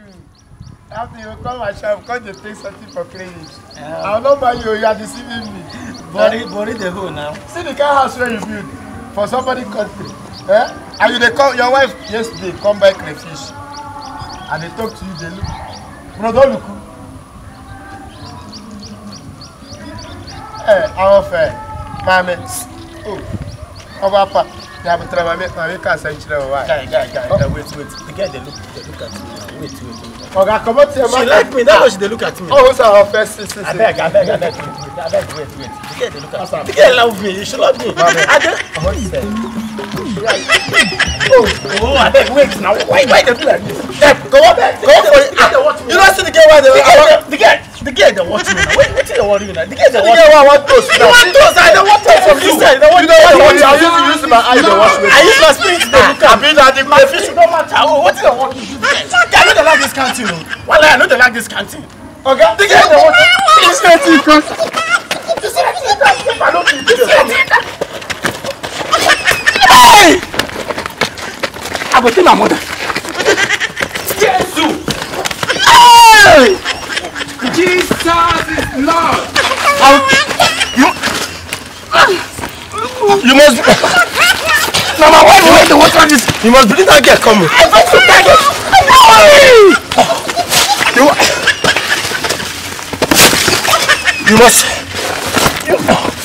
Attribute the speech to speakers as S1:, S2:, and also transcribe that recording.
S1: After you come my shop, because you take something for credit. I will not buy you, you are deceiving me.
S2: Bury the hole now.
S1: See the kind of house where you build for somebody country. And you they call your wife yesterday, come buy crayfish. And they talk to you, they look. Bro, don't look. Our fair. Mammy. Oh, Papa. You have a trouble. I can't say why.
S2: Guy, wait. The guy they look at me. Wait.
S1: Okay, come on, she
S2: like me, that's why she look at me.
S1: Oh, who's our first sister?
S2: I beg, wait. The guy they look at me. The guy love me, you should love me. I beg, wait now. Why they do like this? Go for it. You don't see the guy why the guy they watch me now. Wait till they worry you now. The guy they watch me.
S1: I want toast.
S2: You want toast? I don't want toast from you. You know what?
S1: I used to use my eyes to watch me.
S2: I use my spirit to look at me. My fish don't matter. What is the work you do? I know they like this canteen. Well, I know they like this canteen. Okay? The guy they watch me. It's not equal. I don't think hey! I go tell my mother. Jesus! Hey!
S1: Jesus is Lord.
S2: You must. Now my wife will the water this. You must bring that girl coming. I want to take it. You must.